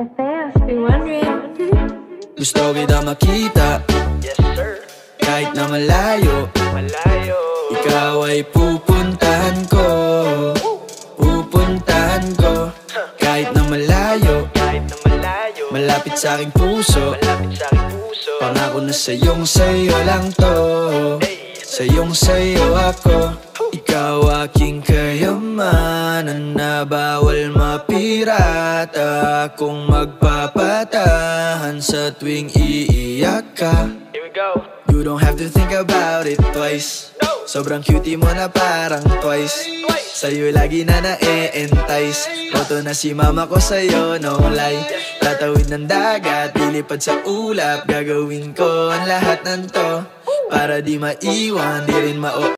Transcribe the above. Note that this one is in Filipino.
Fast, be wondering. Gusto kita makita, Yes sir, kahit na malayo. malayo. Ikaw ay pupuntahan ko, pupuntahan ko. Kahit na malayo, Kahit na malayo, malapit sa aking puso. malapit sa aking puso. Pangako na sa'yo lang to. Sa'yo ako. Ikaw aking kayamanan na bawal mapirata. Kung magpapatahan sa tuwing iiyak ka. Here we go. You don't have to think about it twice. Sobrang cutie mo na parang twice. Sa'yo lagi na na-e-entice. Boto na si mama ko sa'yo, no lie. Tatawid ng dagat, lilipad sa ulap. Gagawin ko ang lahat ng to para di maiwan, di rin